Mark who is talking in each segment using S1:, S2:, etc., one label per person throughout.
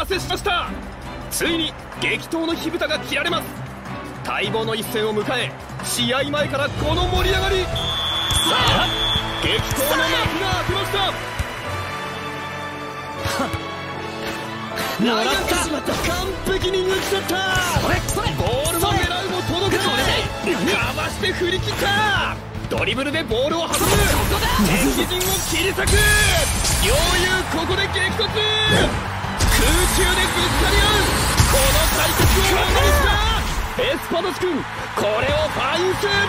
S1: せしました。ついに激闘の火蓋が切られます。待望の一戦を迎え、試合前からこの盛り上がり。さあ激闘の幕が開けました。ライアン完璧に抜き去った。ボールの狙うも届かない。かわして振り切った。ドリブルでボールを運ぶ。敵陣を切り裂く。両雄ここで激突。空中でぶつかり合う。この対決をものにした。エスパドス君、これをファインセ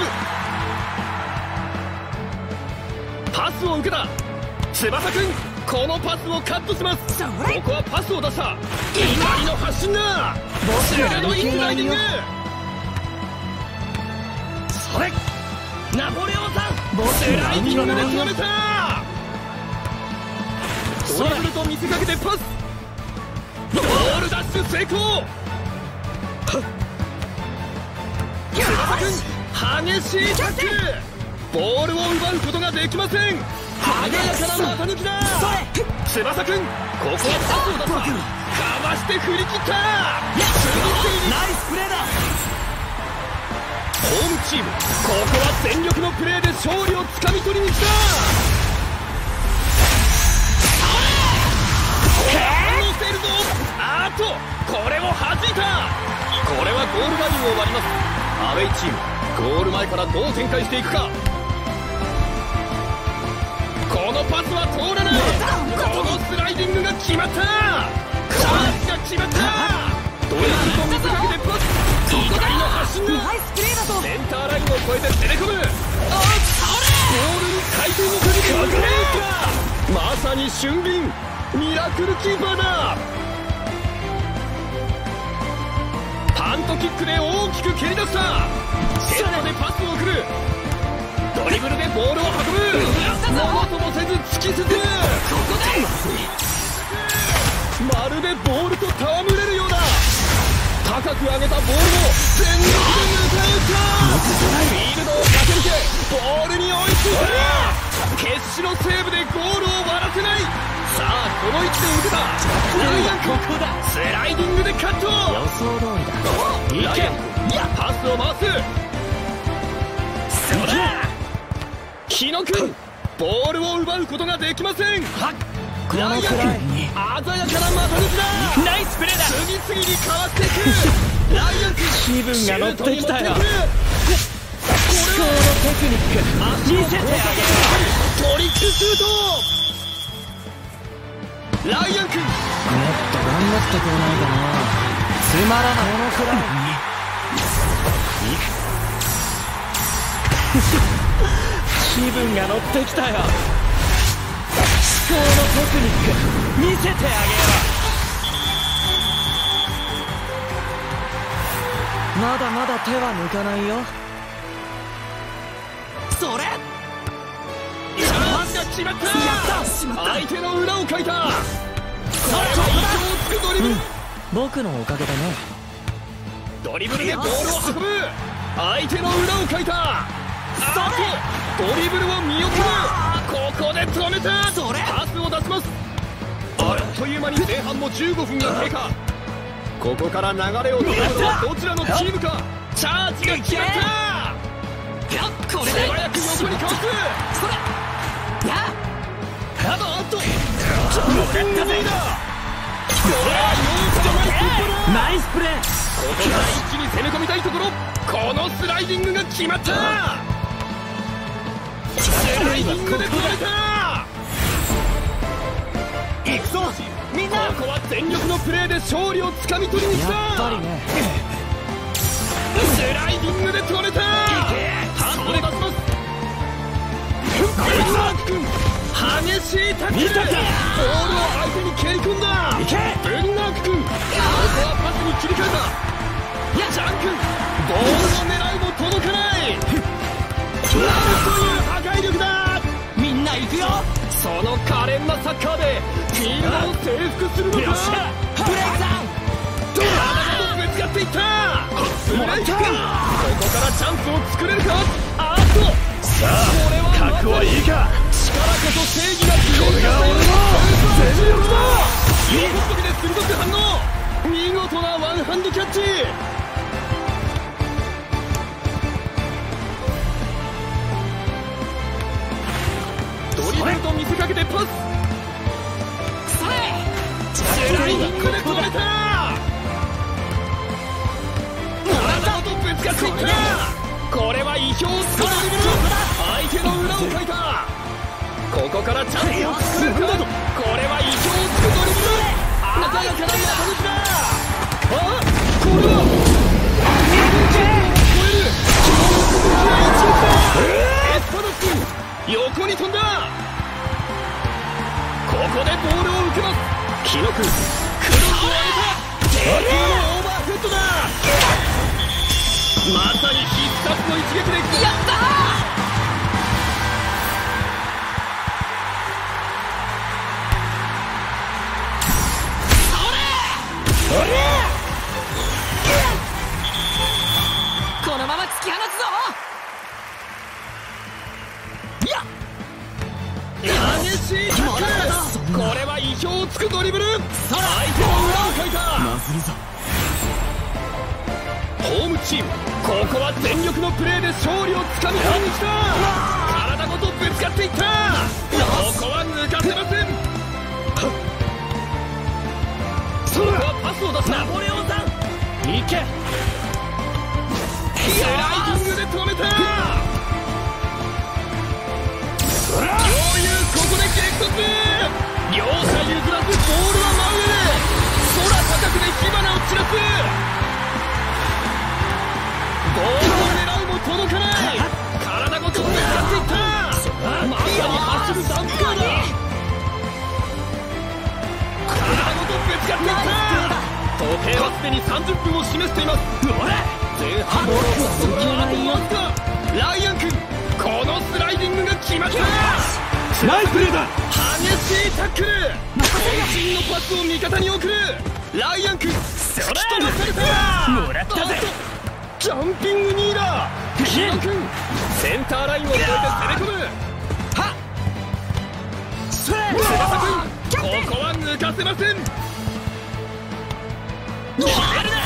S1: ーブ。パスを受けた。翼君、このパスをカットします。ここはパスを出した。怒りの発信だ。鋭いスライディング。それナポレオンさん、スライディングで止めた。ドリブルと見せかけてパス。ボールダッシュ成功。翼君、激しいタックル。ボールを奪うことができません。華やかな股抜きだ。翼君、ここはパスを出した。かわして振り切った。ナイスプレーだ。ホームチーム、ここは全力のプレーで勝利をつかみ取りに来た。乗せるぞ。あっと、これを弾いた。これはゴールラインを割ります。アウェイチーム、ゴール前からどう展開していくか。このパスは通らない。このスライディングが決まった。チャンスが決まった。ドリブルと見せかけてパス。怒りの発信だ。センターラインを越えて攻め込む。ボールに回転をかけて抜けるか。まさに俊敏、ミラクルキーパーだ。パントキックで大きく蹴り出した。ヘッドでパスを送る。ドリブルでボールを運ぶ。ものともせず突き進む。まるでボールと戯れるようだ。高く上げたボールを全力で迎え撃った。フィールドを駆け抜けボールに追いついた。決死のセーブでゴールを割らせない。さあこの位置で受けた。ライアン君、スライディングでカット。予想通りだ。ライアン君、パスを回す。そうだ。日野君、ボールを奪うことができません。ライアン君、鮮やかな股抜きだ。ナイスプレーだ。次々にかわしていく。ライアン君、気分が乗ってきたよ。このテクニック見せてあげる。トリックシュート。ライアン君、もっと頑張ってくれないかな。つまらないものくらい気分が乗ってきたよ。思考のテクニック見せてあげよう。まだまだ手は抜かないよ。それパスが決まった。相手の裏をかいた。これは意表をつくドリブル。僕のおかげだね。ドリブルでボールを運ぶ。相手の裏をかいた。あとドリブルを見送る。ここで止めた。パスを出します。あっという間に前半も15分が経過。ここから流れを取るのはどちらのチームか。チャージが決まった。これで素早く横にかわす。それあっとロケット勢だ。ナイスプレー。ここから一気に攻め込みたいところ。このスライディングが決まった。スライディングで止めた。行くぞみんな。ここは全力のプレーで勝利をつかみ取りに来た。やっぱりね。スライディングで止めた。パスを出します。ベルナーク君、激しいタックル。ボールを相手に蹴り込んだ。ベルナーク君、ここはパスに切り替えた。ジャン君、ボールの狙いも届かない。なんという破壊力だ。みんな行くよ。その可憐なサッカーでフィールドを征服するのか。ブレイクさん、ドラマとぶつかっていった。ブレイク君、ここからチャンスを作れるか。あっと、さあ覚悟はいいか。力こそ正義が実現した。これが俺の全力だ。いいことです。 鋭く反応。見事なワンハンドキャッチ。ドリブルと見せかけてパス。スライディングで止めた。体ごとぶつかっていった。これは意表をつくドリブル。相手の裏をかいた。ここからチャンスを作るか。これは意表をつくドリブル。鮮やかな股抜きだ。あ、これは日本記録を超える強力武器が一撃だ。エスパドス君、横に飛んだ。ここでボールを受けます。記録クロスを上げた。低空のオーバーヘッドだ。まさに必殺の一撃でやったー。
S2: このまま突き放すぞ。
S1: 激しいタックル。これは意表をつくドリブル。相手の裏をかいた。まずいぞ。ホームチーム、ここは全力のプレーで勝利をつかみ取りに来た。体ごとぶつかっていった。ここは抜かせません。ここはパスを出す。ナポレオンさんいけ。スライディングで止めた。両雄ここで激突。両者譲らずボールは真上で空高くで火花を散らす。ボールを狙うも届かない。体ごとぶつかっていった。まさに走るダンプカーだ。体ごとぶつかっていった。時計はすでに30分を示しています。前半ボールをあとわずか。ライアン君、このスライディングが決まった。ナイスプレーだ。激しいタックル。渾身のパスを味方に送る。ライアン君、突き飛ばされた。もらったぜ。ジャンピングニーラー。ヒロ君、センターラインを越えて攻め込む。はっ翼君、ここは抜かせません。決めるな。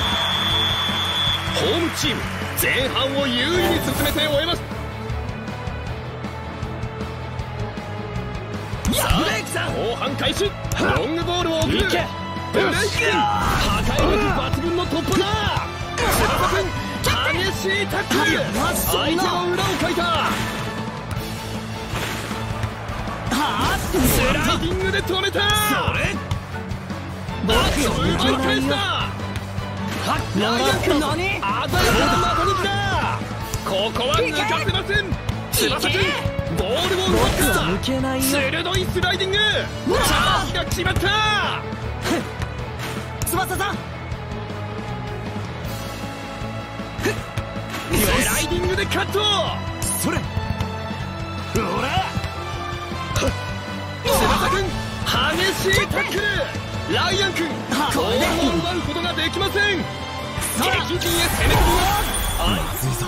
S1: ホームチーム、前半を優位に進めて終えます。さあ後半開始。ロングボールを送る。ブレイク君、破壊力抜群の突破だ。翼君、激しいタックル。相手の裏をかいた。スライディングで止めた。ボールを奪い返した。ライアン君、鮮やかな股抜きだ。ここは抜かせません。翼君、ボールを奪った。鋭いスライディング。チャージが決まった。
S2: 翼さん、
S1: スライディングでカット。それほら。翼君、激しいタックル。ライアン君、ゴールを奪うことができません。敵陣へ攻め込みます。まずいぞ。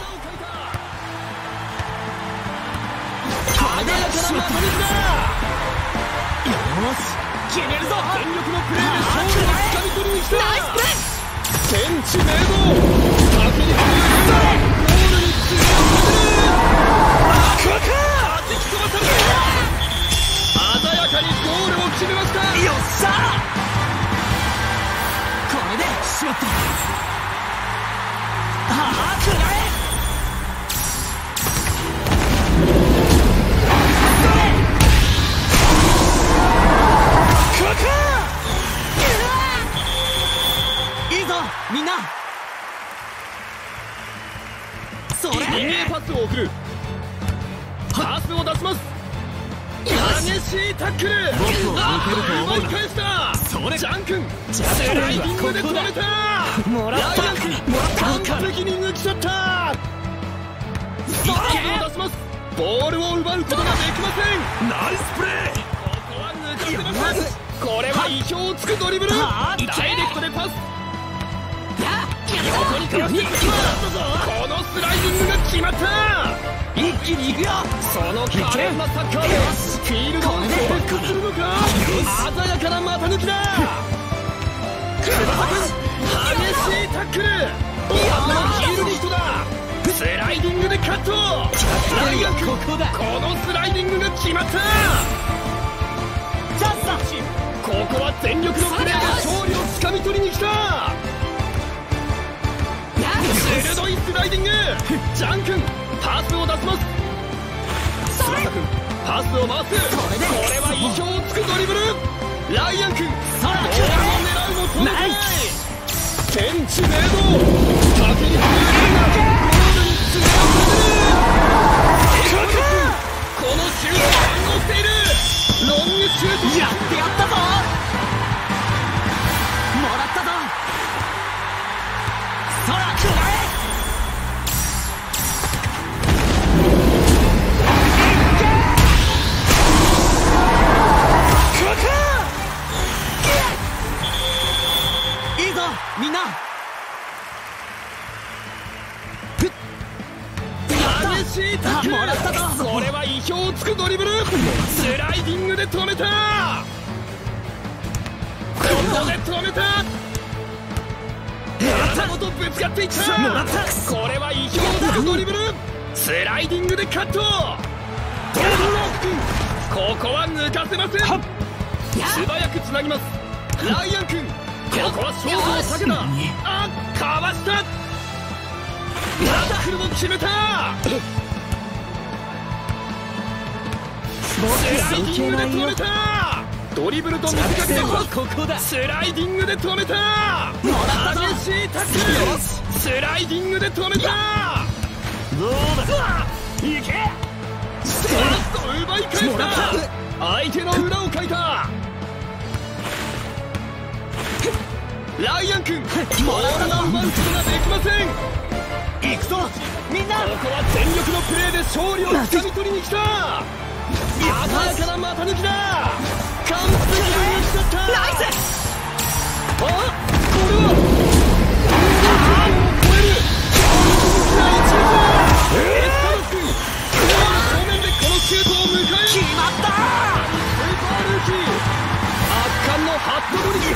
S1: 鮮やかな股抜きだ。よし、決めるぞ。全力のプレーで勝利をつかみ取りに来た。ナイスプレー。天地明道。先にゴールに詰め込む。はじき飛ばされた。鮮やかにゴールを決めました。よっしゃ。これでしまった。ああ、くらえ。いいぞみんな。それリレーパスを送る。パスを出します。激しいタックル。奪い返した。ジャン君、スライディングで止めた。ライアン君、完璧に抜き去った。パスを出します。ボールを奪うことができません。ナイスプレー。ここは抜かせません。これは意表をつくドリブル。ダイレクトでパス。横にかわしてこのスライディングが決まった。一気に行くよ。その華麗なサッカーでフィールドを征服するのか。鮮やかな股抜きだ。 いタックル。ヒールリフトだ。スライディングでカット。ライアン君、このスライディングが決まった。ここは全力のプレーで勝利をつかみ取りに来た。鋭いスライディング。ジャン君、パスを出します。翼君、パスを回す。これは意表をつくドリブル。ライアン君、ボールを狙うも届かない。天地明道、先にゴールに詰め寄せる。このシュート反応している。ロングシュート、やってやったぞ。もらったぞ。空くらえ。いいぞみんな。激しいタックル。これは意表をつくドリブル。スライディングで止めた。ここで止めた。頭とぶつかっていった。これは意表をつくドリブル。スライディングでカット。ここは抜かせません。素早くつなぎます。ライアン君、ここは勝負を避けた。あ、かわした。タックルも決めた。スライディングで止めた。ドリブルと見せかけてパス。スライディングで止めた。激しいタックル。スライディングで止めた。どうだ、いけ。ストラッと奪い返した。相手の裏をかいた。ライアン君、ボールを奪うことができません。行くぞみんな。ここは全力のプレーで勝利をつかみ取りに来た。鮮やかな股抜きだ。完璧にしちゃった。ナイス。あ、これは超えるエスタロス君、正面でこのシュートを迎える。決まった。スーパールーキー、圧巻のハットトリックです。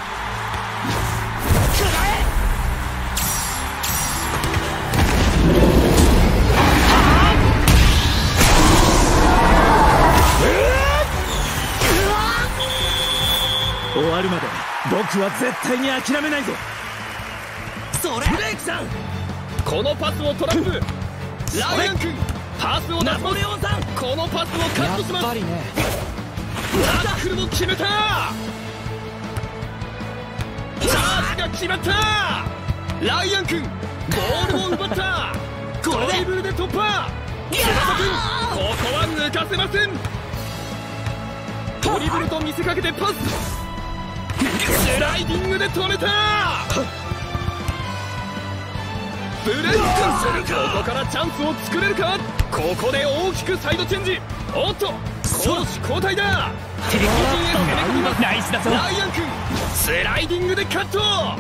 S1: 終わるまで僕は絶対に諦めないぞ。それブレイクさん、このパスをトラップ。ライアン君、パスを出す。ナポレオンさん、このパスをカットします。やっぱりね。タックルも決めた。チャージが決まった。ライアン君、ボールを奪った。ドリブルで突破。翼君、ここは抜かせません。ドリブルと見せかけてパス。スライディングで止めた。ブレイクするか。ここからチャンスを作れるか。ここで大きくサイドチェンジ。おっと、攻守交代だ。敵陣へ攻め込みます。ナイスだぞ。ライアン君、スライディングでカット。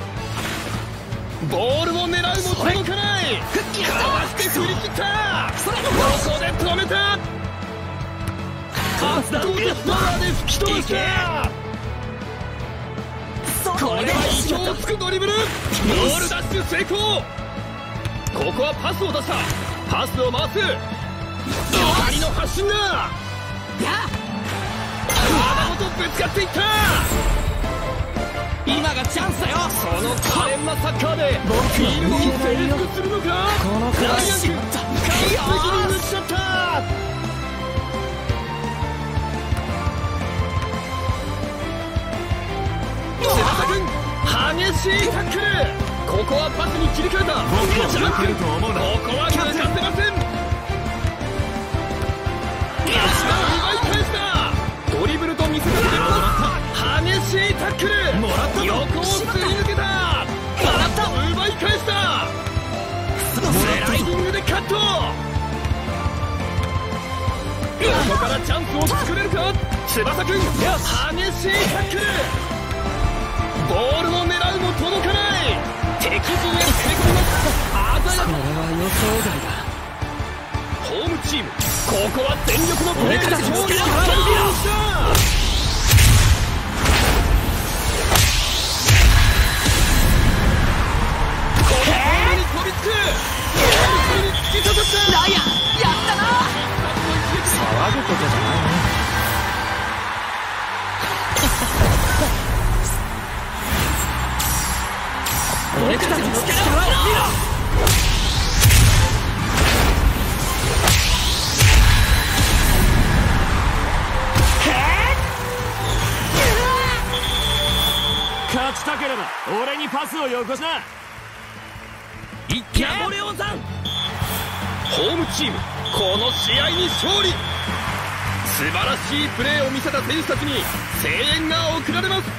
S1: ボールを狙うも届かない。かわして振り切った。ここで止めた。カットでパワーで吹き飛ばした。これは意表をつくドリブル。ボールダッシュ成功。ここはパスを出した。パスを回す。左の発進だ。体ごとぶつかっていった。今がチャンスだよ。その可憐なサッカーでフィールドを征服するのか。ライアン君、完璧に抜きちゃった。翼君、激しいタックル。ここはパスに切り替えた。ジャン君、ここは抜かせません。足が奪い返した。ドリブルと見せかけて激しいタックル。横をすり抜けた。奪い返した。スライディングでカット。ここからチャンスを作れるか。翼君、激しいタックル。ボールを狙うも届かない。敵陣へ攻め込みます。鮮やか。これは予想外だ。ホームチーム、ここは全力のプレーで勝利をつかみ取りました。 けじゃないね。俺たちの力を見ろ。
S2: 勝ちたければ俺にパスをよこしな。
S1: いっけナポレオンさん。ホームチームこの試合に勝利。素晴らしいプレーを見せた選手たちに声援が送られます。